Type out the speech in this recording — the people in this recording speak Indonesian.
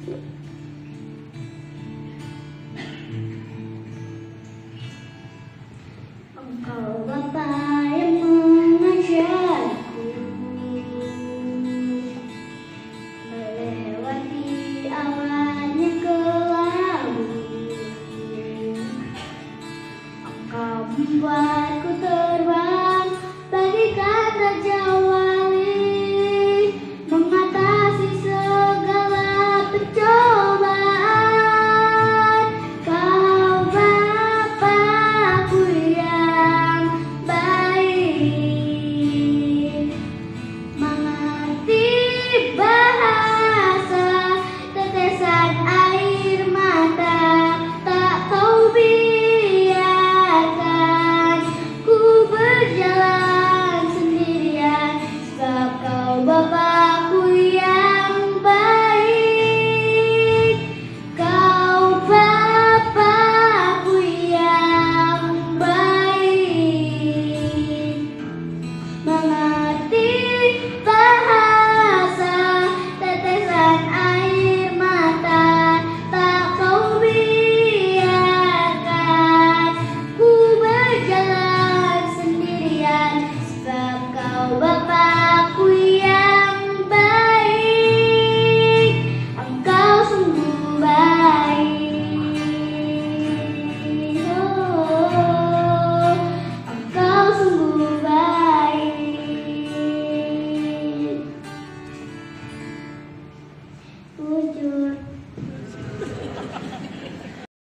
Engkau Bapa yang mengajarku melewati awan yang kelabu. Engkau membuatku terbang bagaikan raja wali, mengatasi segala pencobaan. Kau Bapa-Ku yang baik, mengerti bahasa tetesan air mata, tak kau biarkan ku berjalan sendirian, sebab kau Bapa-Ku yang baik. Kau Bapa-Ku yang baik, mengerti bahasa tetesan air mata, tak kau biarkan ku berjalan sendirian, sebab kau Bapa-Ku yang baik. Engkau sungguh baik, oh, Engkau sungguh baik. Wujud